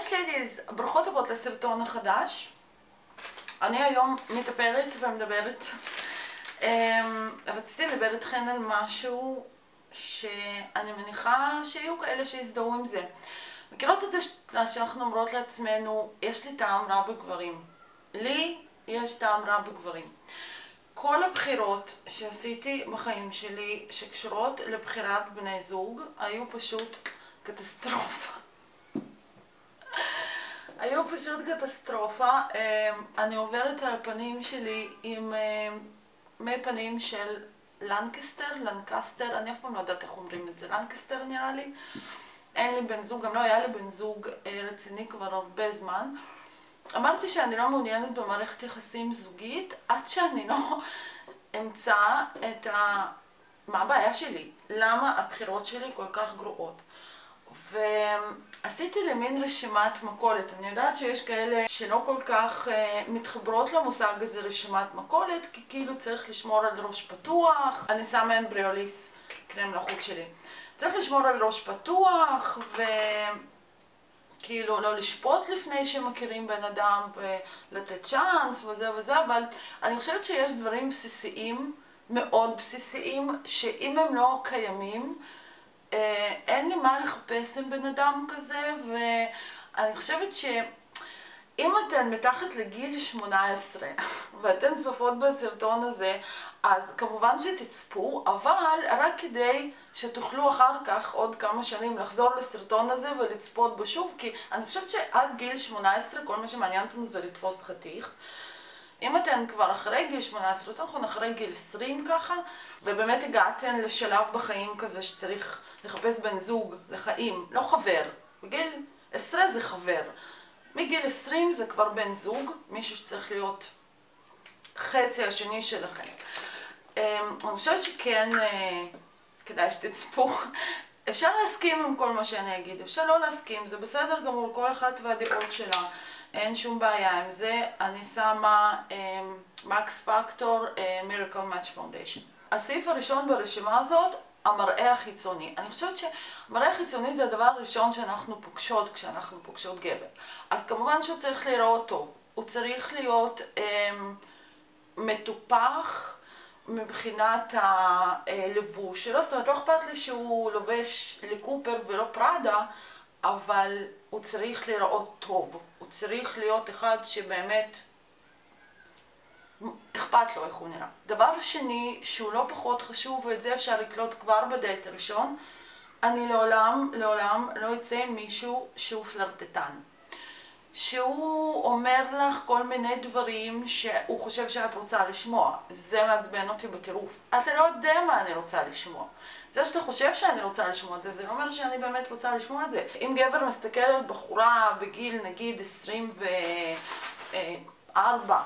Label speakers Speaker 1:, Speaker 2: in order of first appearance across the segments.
Speaker 1: יש לידיז, ברוכות הבאות לסרטון החדש. אני היום מטפלת ומדברת. רציתי לדבר איתכן על משהו שאני מניחה שיהיו כאלה שיזדהו עם זה. מכירות את זה שאנחנו אומרות לעצמנו, יש לי טעם רע בגברים. לי יש טעם רע בגברים. כל הבחירות שעשיתי בחיים שלי שקשורות לבחירת בני זוג היו פשוט קטסטרופה. היו פשוט קטסטרופה. אני עוברת על הפנים שלי עם מי פנים של לנקסטר, אני אף פעם לא יודעת איך אומרים את זה, לנקסטר נראה לי. אין לי בן זוג, גם לא היה לי בן זוג רציני כבר הרבה זמן. אמרתי שאני לא מעוניינת במערכת יחסים זוגית עד שאני לא אמצא מה הבעיה שלי, למה הבחירות שלי כל כך גרועות. ועשיתי לי מין רשימת מכולת. אני יודעת שיש כאלה שלא כל כך מתחברות למושג הזה רשימת מכולת, כי כאילו צריך לשמור על ראש פתוח. אני שמה אמבריוליס, קרם לחוט שלי. צריך לשמור על ראש פתוח וכאילו לא לשפוט לפני שמכירים בן אדם ולתת צ'אנס וזה וזה, אבל אני חושבת שיש דברים בסיסיים, מאוד בסיסיים, שאם הם לא קיימים, אין לי מה לחפש עם בן אדם כזה. ואני חושבת שאם אתן מתחת לגיל 18 ואתן צופות בסרטון הזה, אז כמובן שתצפו, אבל רק כדי שתוכלו אחר כך עוד כמה שנים לחזור לסרטון הזה ולצפות בו שוב, כי אני חושבת שעד גיל 18 כל מה שמעניין אותנו זה לתפוס חתיך. אם אתן כבר אחרי גיל 18, יותר נכון אחרי גיל 20 ככה, ובאמת הגעתן לשלב בחיים כזה שצריך לחפש בן זוג לחיים, לא חבר. בגיל 10 זה חבר. מגיל 20 זה כבר בן זוג, מישהו שצריך להיות חצי השני שלכם. אני חושבת שכן כדאי שתצפו. אפשר להסכים עם כל מה שאני אגיד, אפשר לא להסכים, זה בסדר גמור, כל אחת והדעות שלה. אין שום בעיה עם זה. אני שמה מקס פקטור, מירקל מאץ' פאונדיישן. הסעיף הראשון ברשימה הזאת, המראה החיצוני. אני חושבת שהמראה החיצוני זה הדבר הראשון שאנחנו פוגשות כשאנחנו פוגשות גבר. אז כמובן שהוא צריך להיראות טוב. הוא צריך להיות מטופח מבחינת הלבוש שלו. זאת אומרת, לא אכפת לי שהוא לובש לקופר ולא פראדה, אבל הוא צריך להיראות טוב. הוא צריך להיות אחד שבאמת אכפת לו איך הוא נראה. דבר שני, שהוא לא פחות חשוב, ואת זה אפשר לקלוט כבר בדייט הראשון, אני לעולם לא אצא עם מישהו שהוא פלרטטן. שהוא אומר לך כל מיני דברים שהוא חושב שאת רוצה לשמוע. זה מעצבן אותי בטירוף. אתה לא יודע מה אני רוצה לשמוע. זה שאתה חושב שאני רוצה לשמוע את זה, זה לא אומר שאני באמת רוצה לשמוע את זה. אם גבר מסתכל על בחורה בגיל נגיד 24,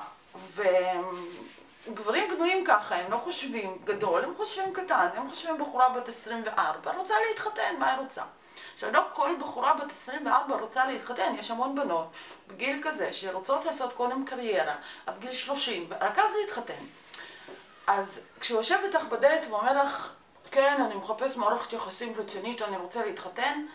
Speaker 1: וגברים בנויים ככה, הם לא חושבים גדול, הם חושבים קטן, הם חושבים בחורה בת 24, רוצה להתחתן, מה היא רוצה? עכשיו, לא כל בחורה בת 24 רוצה להתחתן, יש המון בנות בגיל כזה שרוצות לעשות קודם קריירה עד גיל 30, ורק אז להתחתן. אז כשהוא יושב איתך בדייט ואומר לך, כן, אני מחפש מערכת יחסים רצינית, אני רוצה להתחתן,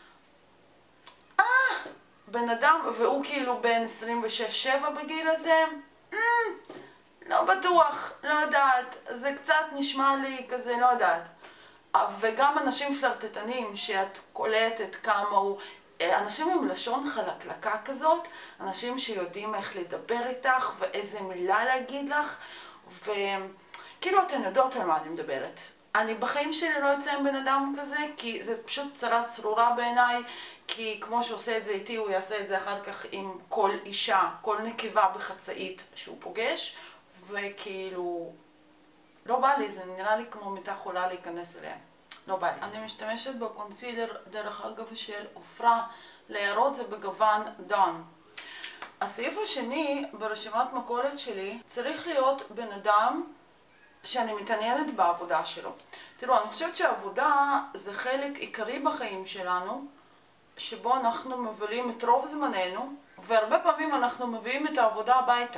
Speaker 1: בן אדם, והוא כאילו בין 26-7 בגיל הזה, לא בטוח, לא יודעת, זה קצת נשמע לי כזה, לא יודעת. וגם אנשים פלרטטנים שאת קולטת כמה הוא, אנשים עם לשון חלקלקה כזאת, אנשים שיודעים איך לדבר איתך ואיזה מילה להגיד לך, וכאילו אתן יודעות על מה אני מדברת. אני בחיים שלי לא יוצא עם בן אדם כזה, כי זה פשוט צרה צרורה בעיניי, כי כמו שעושה את זה איתי, הוא יעשה את זה אחר כך עם כל אישה, כל נקבה בחצאית שהוא פוגש, וכאילו לא בא לי, זה נראה לי כמו מיטה חולה להיכנס אליה. לא בא לי. אני משתמשת בקונסילר, דרך אגב, של עופרה, להערות זה בגוון דון. הסעיף השני ברשימת מכולת שלי צריך להיות בן אדם שאני מתעניינת בעבודה שלו. תראו, אני חושבת שהעבודה זה חלק עיקרי בחיים שלנו, שבו אנחנו מבלים את רוב זמננו, והרבה פעמים אנחנו מביאים את העבודה הביתה.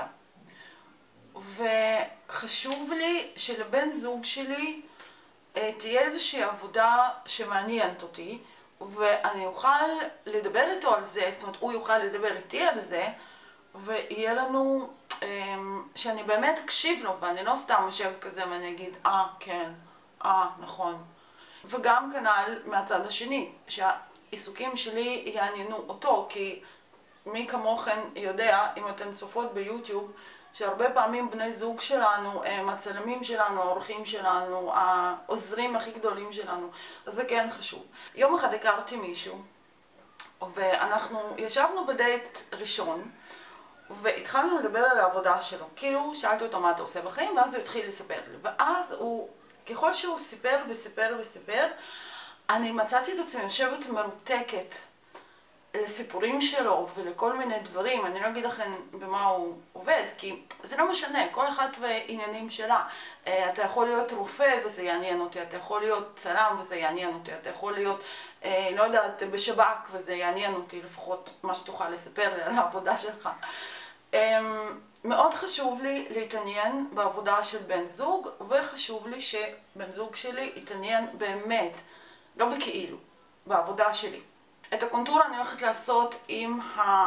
Speaker 1: וחשוב לי שלבן זוג שלי תהיה איזושהי עבודה שמעניינת אותי, ואני אוכל לדבר איתו על זה, זאת אומרת, הוא יוכל לדבר איתי על זה, ויהיה לנו, שאני באמת אקשיב לו, ואני לא סתם אשב כזה ואני אגיד, כן, נכון. וגם כנ"ל מהצד השני, שהעיסוקים שלי יעניינו אותו, כי מי כמוכן יודע, אם אתן צופות ביוטיוב, שהרבה פעמים בני זוג שלנו, הם הצלמים שלנו, האורחים שלנו, העוזרים הכי גדולים שלנו, אז זה כן חשוב. יום אחד הכרתי מישהו, ואנחנו ישבנו בדייט ראשון, והתחלנו לדבר על העבודה שלו. כאילו, שאלתי אותו מה אתה עושה בחיים, ואז הוא התחיל לספר לי. ואז הוא, ככל שהוא סיפר וסיפר וסיפר, אני מצאתי את עצמי יושבת מרותקת לסיפורים שלו ולכל מיני דברים. אני לא אגיד לכם במה הוא עובד, כי זה לא משנה, כל אחד ועניינים שלה. אתה יכול להיות רופא וזה יעניין אותי, אתה יכול להיות צלם וזה יעניין אותי, אתה יכול להיות, לא יודעת, בשב"כ וזה יעניין אותי, לפחות מה שתוכל לספר לי על העבודה שלך. מאוד חשוב לי להתעניין בעבודה של בן זוג, וחשוב לי שבן זוג שלי יתעניין באמת, לא בכאילו, בעבודה שלי. את הקונטור אני הולכת לעשות עם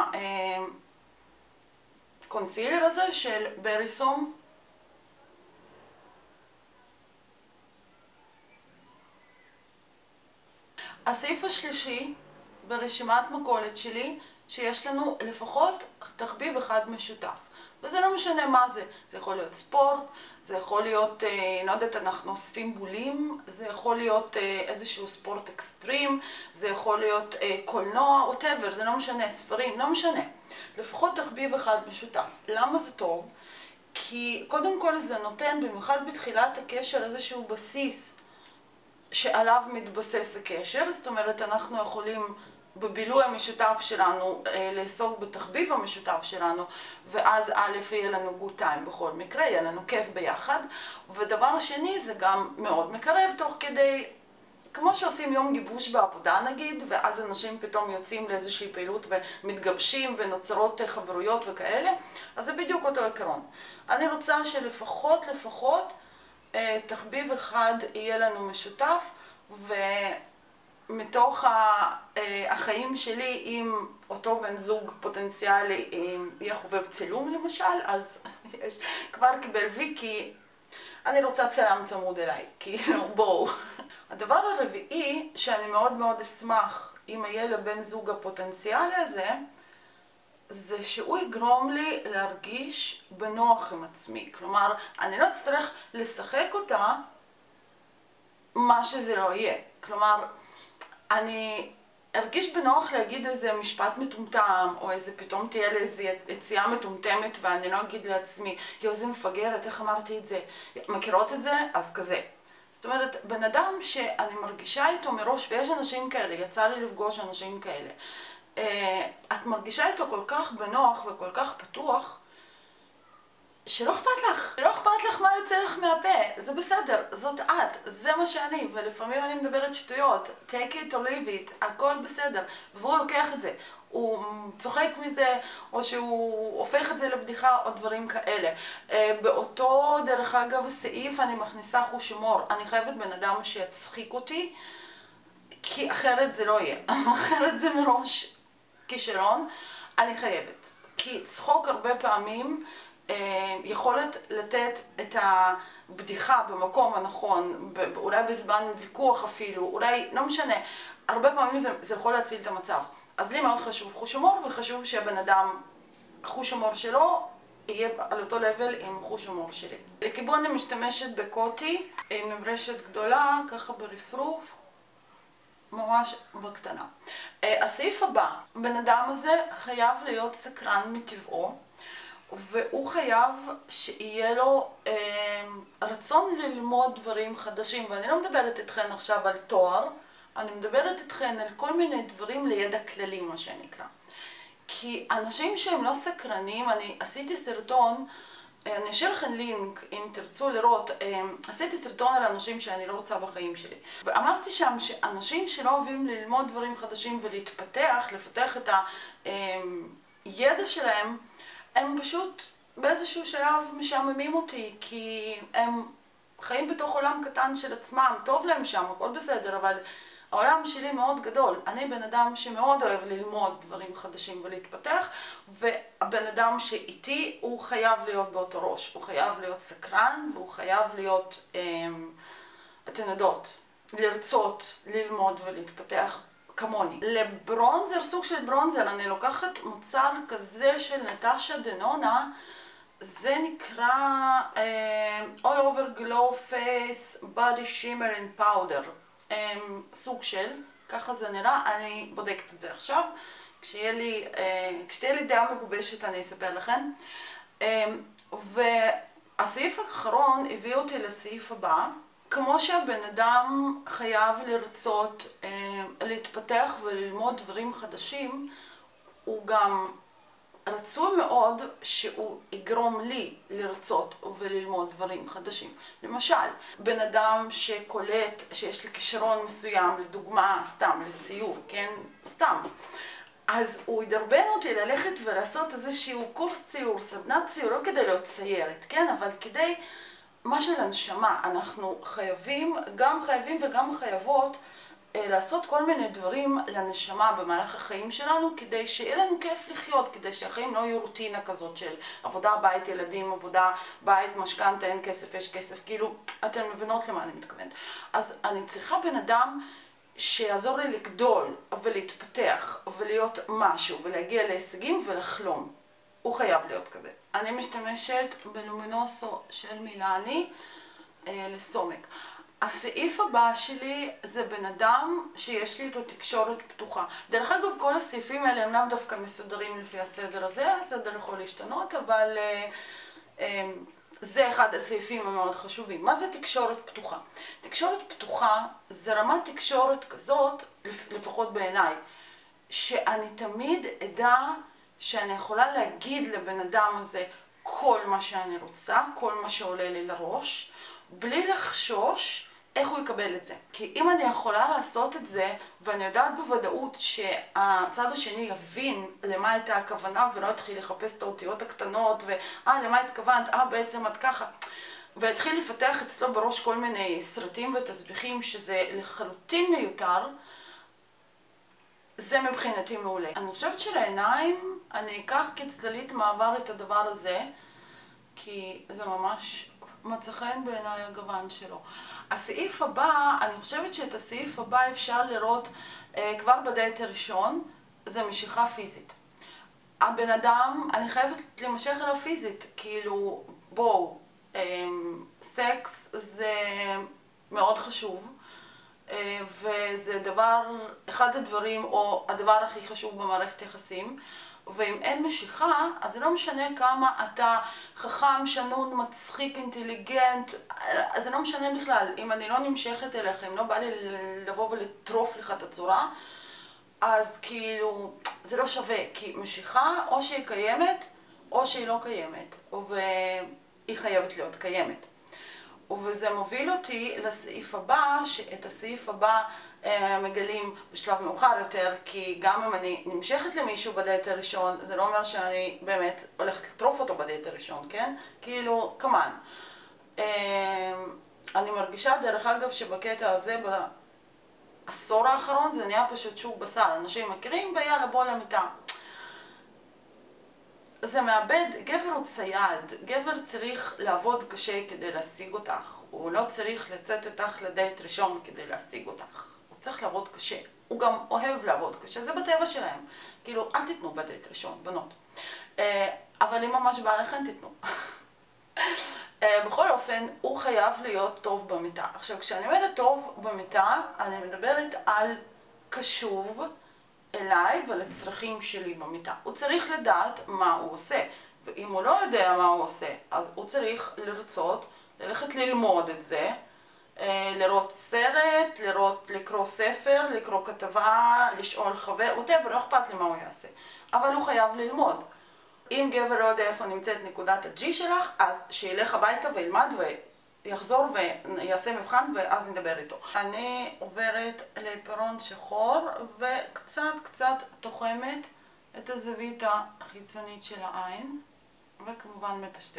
Speaker 1: הקונסילר הזה של בריסום. הסעיף השלישי ברשימת מכולת שלי, שיש לנו לפחות תחביב אחד משותף. וזה לא משנה מה זה. זה יכול להיות ספורט, זה יכול להיות, לא יודעת, אנחנו אוספים בולים, זה יכול להיות איזשהו ספורט אקסטרים, זה יכול להיות קולנוע, whatever, זה לא משנה, ספרים, לא משנה. לפחות תחביב אחד משותף. למה זה טוב? כי קודם כל זה נותן, במיוחד בתחילת הקשר, איזשהו בסיס שעליו מתבסס הקשר. זאת אומרת, אנחנו יכולים בבילוי המשותף שלנו לעסוק בתחביב המשותף שלנו, ואז א' יהיה לנו good time בכל מקרה, יהיה לנו כיף ביחד. ודבר שני, זה גם מאוד מקרב תוך כדי, כמו שעושים יום גיבוש בעבודה נגיד, ואז אנשים פתאום יוצאים לאיזושהי פעילות ומתגבשים ונוצרות חברויות וכאלה, אז זה בדיוק אותו עקרון. אני רוצה שלפחות תחביב אחד יהיה לנו משותף, ומתוך החיים שלי עם אותו בן זוג פוטנציאלי יהיה חובב צילום למשל, אז יש כבר קיבל וי, כי אני רוצה צלם צמוד אליי, כאילו בואו. הדבר הרביעי שאני מאוד מאוד אשמח אם יהיה לבן זוג הפוטנציאלי הזה, זה שהוא יגרום לי להרגיש בנוח עם עצמי. כלומר, אני לא אצטרך לשחק אותה מה שזה לא יהיה. כלומר, אני ארגיש בנוח להגיד איזה משפט מטומטם, או איזה פתאום תהיה לי איזו יציאה מטומטמת, ואני לא אגיד לעצמי, יו, זה מפגרת, איך אמרתי את זה? מכירות את זה? אז כזה. זאת אומרת, בן אדם שאני מרגישה איתו מראש, ויש אנשים כאלה, יצא לי לפגוש אנשים כאלה, את מרגישה איתו כל כך בנוח וכל כך פתוח, שלא אכפת לך. לא אכפת לך מה יוצא לך מהפה. זה בסדר, זאת את, זה מה שאני, ולפעמים אני מדברת שטויות. take it or leave it, הכל בסדר. והוא לוקח את זה. הוא צוחק מזה, או שהוא הופך את זה לבדיחה, או דברים כאלה. באותו, דרך אגב, סעיף אני מכניסה חוש הומור. אני חייבת בן אדם שיצחיק אותי, כי אחרת זה לא יהיה. אחרת זה מראש כישלון. אני חייבת. כי צחוק הרבה פעמים יכולת לתת את הבדיחה במקום הנכון, אולי בזמן ויכוח אפילו, אולי, לא משנה, הרבה פעמים זה יכול להציל את המצב. אז לי מאוד חשוב חוש הומור, וחשוב שהבן אדם, חוש הומור שלו, יהיה על אותו לבל עם חוש הומור שלי. לכיבון אני משתמשת בקוטי, עם מברשת גדולה, ככה ברפרוף, ממש בקטנה. הסעיף הבא, בן אדם הזה חייב להיות סקרן מטבעו, והוא חייב שיהיה לו רצון ללמוד דברים חדשים. ואני לא מדברת איתכן עכשיו על תואר, אני מדברת איתכן על כל מיני דברים לידע כללי, מה שנקרא. כי אנשים שהם לא סקרנים, אני עשיתי סרטון, אני אשאיר לכם לינק אם תרצו לראות, עשיתי סרטון על אנשים שאני לא רוצה בחיים שלי. ואמרתי שם שאנשים שלא אוהבים ללמוד דברים חדשים ולהתפתח, לפתח את הידע שלהם, הם פשוט באיזשהו שלב משעממים אותי, כי הם חיים בתוך עולם קטן של עצמם, טוב להם שם, הכל בסדר, אבל העולם שלי מאוד גדול. אני בן אדם שמאוד אוהב ללמוד דברים חדשים ולהתפתח, והבן אדם שאיתי הוא חייב להיות באותו ראש. הוא חייב להיות סקרן, והוא חייב להיות, אתן יודעות, לרצות, ללמוד ולהתפתח כמוני. לברונזר, סוג של ברונזר, אני לוקחת מוצר כזה של נטשה דנונה, זה נקרא All Over Glow Face Body Shimmer and Powder. סוג של, ככה זה נראה, אני בודקת את זה עכשיו. כשתהיה לי דעה מגובשת אני אספר לכם. והסעיף האחרון הביא אותי לסעיף הבא. כמו שהבן אדם חייב לרצות להתפתח וללמוד דברים חדשים, הוא גם רצוי מאוד שהוא יגרום לי לרצות וללמוד דברים חדשים. למשל, בן אדם שקולט שיש לי כישרון מסוים, לדוגמה, סתם, לציור, כן? סתם. אז הוא ידרבן אותי ללכת ולעשות איזשהו קורס ציור, סדנת ציור, לא כדי להיות ציירת, כן? אבל כדי משהו לנשמה. אנחנו חייבים וגם חייבות לעשות כל מיני דברים לנשמה במהלך החיים שלנו, כדי שיהיה לנו כיף לחיות, כדי שהחיים לא יהיו רוטינה כזאת של עבודה, בית, ילדים, עבודה, בית, משכנתה, אין כסף, יש כסף, כאילו, אתן מבינות למה אני מתכוונת. אז אני צריכה בן אדם שיעזור לי לגדול ולהתפתח ולהיות משהו ולהגיע להישגים ולחלום. הוא חייב להיות כזה. אני משתמשת בלומינוסו של מילאני לסומק. הסעיף הבא שלי זה בן אדם שיש לי איתו תקשורת פתוחה. דרך אגב, כל הסעיפים האלה הם לאו דווקא מסודרים לפי הסדר הזה, הסדר יכול להשתנות, אבל זה אחד הסעיפים המאוד חשובים. מה זה תקשורת פתוחה? תקשורת פתוחה זה רמת תקשורת כזאת, לפחות בעיניי, שאני תמיד אדע שאני יכולה להגיד לבן אדם הזה כל מה שאני רוצה, כל מה שעולה לי לראש, בלי לחשוש איך הוא יקבל את זה. כי אם אני יכולה לעשות את זה, ואני יודעת בוודאות שהצד השני יבין למה הייתה הכוונה, ולא יתחיל לחפש את האותיות הקטנות, למה התכוונת, בעצם את ככה. והתחיל לפתח אצלו בראש כל מיני סרטים ותסביכים שזה לחלוטין מיותר, זה מבחינתי מעולה. אני חושבת שלעיניים אני אקח כצללית מעבר את הדבר הזה, כי זה ממש מצא חן בעיניי הגוון שלו. הסעיף הבא, אני חושבת שאת הסעיף הבא אפשר לראות כבר בדייט הראשון, זה משיכה פיזית. הבן אדם, אני חייבת להימשך אליו פיזית, כאילו, בואו, סקס זה מאוד חשוב. וזה דבר, אחד הדברים, או הדבר הכי חשוב במערכת יחסים, ואם אין משיכה, אז זה לא משנה כמה אתה חכם, שנון, מצחיק, אינטליגנט, אז זה לא משנה בכלל. אם אני לא נמשכת אליך, אם לא בא לי לבוא ולטרוף לך את הצורה, אז כאילו, זה לא שווה, כי משיכה או שהיא קיימת, או שהיא לא קיימת, והיא חייבת להיות קיימת. וזה מוביל אותי לסעיף הבא, שאת הסעיף הבא מגלים בשלב מאוחר יותר, כי גם אם אני נמשכת למישהו בדייט הראשון, זה לא אומר שאני באמת הולכת לטרוף אותו בדייט הראשון, כן? כאילו, כמן. אני מרגישה דרך אגב שבקטע הזה, בעשור האחרון, זה נהיה פשוט שוק בשר. אנשים מכירים ויאללה בוא למיטה. זה מאבד, גבר הוא צייד, גבר צריך לעבוד קשה כדי להשיג אותך, הוא לא צריך לצאת איתך לדייט ראשון כדי להשיג אותך, הוא צריך לעבוד קשה, הוא גם אוהב לעבוד קשה, זה בטבע שלהם, כאילו אל תתנו בדייט ראשון, בנות, אבל אם ממש בא לכם תתנו. בכל אופן, הוא חייב להיות טוב במיטה. עכשיו, כשאני אומרת טוב במיטה, אני מדברת על קשוב אליי ולצרכים שלי במיטה. הוא צריך לדעת מה הוא עושה, ואם הוא לא יודע מה הוא עושה, אז הוא צריך לרצות, ללכת ללמוד את זה, לראות סרט, לקרוא ספר, לקרוא כתבה, לשאול חבר, לא אכפת לי מה הוא יעשה, אבל הוא חייב ללמוד. אם גבר לא יודע איפה נמצאת נקודת ה-G שלך, אז שילך הביתה וילמד ויחזור ויעשה מבחן ואז נדבר איתו. אני עוברת לעיפרון שחור וקצת תוחמת את הזווית החיצונית של העין וכמובן מטשטשת.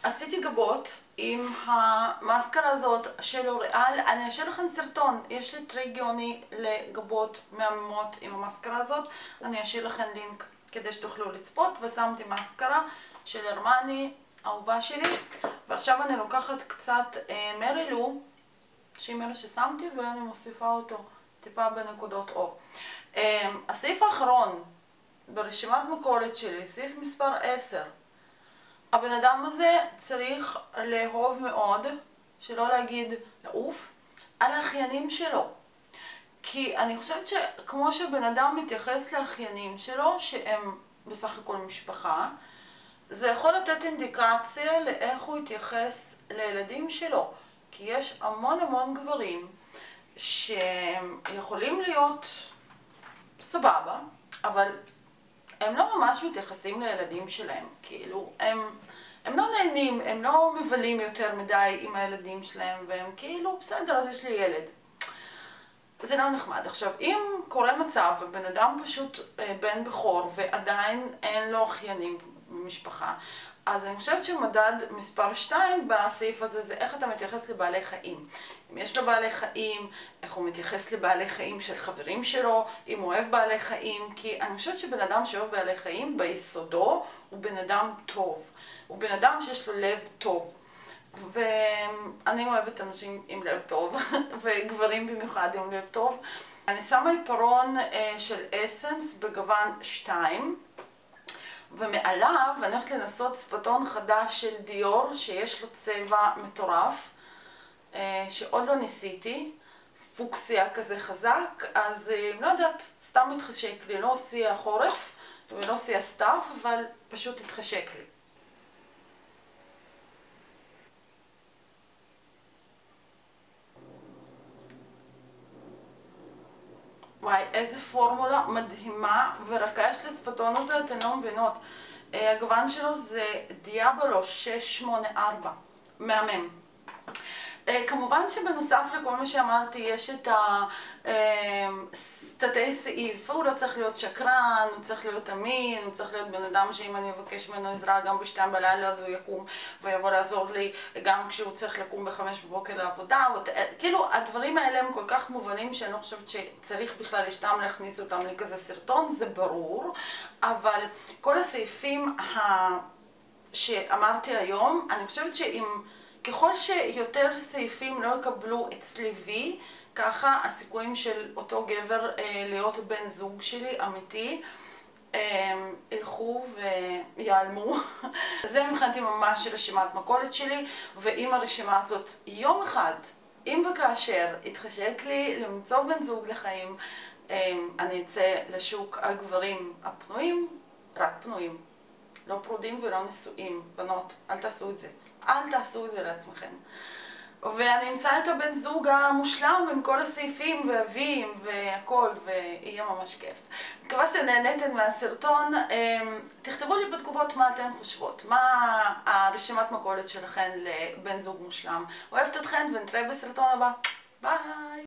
Speaker 1: עשיתי גבות עם המאסקרה הזאת של לוריאל. אני אשאיר לכם סרטון, יש לי טריק גאוני לגבות מהממות עם המאסקרה הזאת. אני אשאיר לכם לינק כדי שתוכלו לצפות. ושמתי מאסקרה של ארמני, אהובה שלי. ועכשיו אני לוקחת קצת מרילו, שימר ששמתי, ואני מוסיפה אותו טיפה בנקודות אור. הסעיף האחרון ברשימת מכולת שלי, סעיף מספר 10. הבן אדם הזה צריך לאהוב מאוד, שלא להגיד לעוף, על האחיינים שלו. כי אני חושבת שכמו שבן אדם מתייחס לאחיינים שלו, שהם בסך הכל משפחה, זה יכול לתת אינדיקציה לאיך הוא יתייחס לילדים שלו. כי יש המון המון גברים שיכולים להיות סבבה, אבל הם לא ממש מתייחסים לילדים שלהם. כאילו, הם לא נהנים, הם לא מבלים יותר מדי עם הילדים שלהם, והם כאילו, בסדר, אז יש לי ילד. זה לא נחמד. עכשיו, אם קורה מצב, ובן אדם פשוט בן בכור, ועדיין אין לו אחיינים במשפחה, אז אני חושבת שמדד מספר 2 בסעיף הזה זה איך אתה מתייחס לבעלי חיים. אם יש לו בעלי חיים, איך הוא מתייחס לבעלי חיים של חברים שלו, אם הוא אוהב בעלי חיים, כי אני חושבת שבן אדם שאוהב בעלי חיים ביסודו הוא בן אדם טוב. הוא בן אדם שיש לו לב טוב. ואני אוהבת אנשים עם לב טוב, וגברים במיוחד עם לב טוב. אני שמה עיפרון של אסנס בגוון 2. ומעליו אני הולכת לנסות שפתון חדש של דיור שיש לו צבע מטורף שעוד לא ניסיתי, פוקסיה כזה חזק, אז לא יודעת, סתם התחשק לי, לא עושה חורף ולא עושה סתיו, אבל פשוט התחשק לי. וואי, איזה פורמולה מדהימה ורכה יש לספתון הזה, אתן לא מבינות. הגוון שלו זה דיאבלו 684, מהמם. כמובן שבנוסף לכל מה שאמרתי, יש את תתי סעיף. הוא לא צריך להיות שקרן, הוא צריך להיות אמין, הוא צריך להיות בן אדם שאם אני אבקש ממנו עזרה גם ב2 בלילה אז הוא יקום ויבוא לעזור לי גם כשהוא צריך לקום ב5 בבוקר לעבודה. כאילו הדברים האלה הם כל כך מובנים שאני לא חושבת שצריך בכלל סתם להכניס אותם לכזה סרטון, זה ברור. אבל כל הסעיפים שאמרתי היום, אני חושבת שאם ככל שיותר סעיפים לא יקבלו אצלי וי, ככה הסיכויים של אותו גבר להיות בן זוג שלי אמיתי ילכו ויעלמו. זה מבחינתי ממש רשימת מכולת שלי, ואם הרשימה הזאת יום אחד, אם וכאשר יתחשק לי למצוא בן זוג לחיים, אני אצא לשוק הגברים הפנויים, רק פנויים, לא פרודים ולא נשואים. בנות, אל תעשו את זה. אל תעשו את זה לעצמכם. ואני אמצא את הבן זוג המושלם עם כל הסעיפים והווים והכל, ויהיה ממש כיף. מקווה שנהנתן מהסרטון. תכתבו לי בתגובות מה אתן חושבות, מה הרשימת מכולת שלכם לבן זוג מושלם. אוהבת אתכן ונתראה בסרטון הבא. ביי!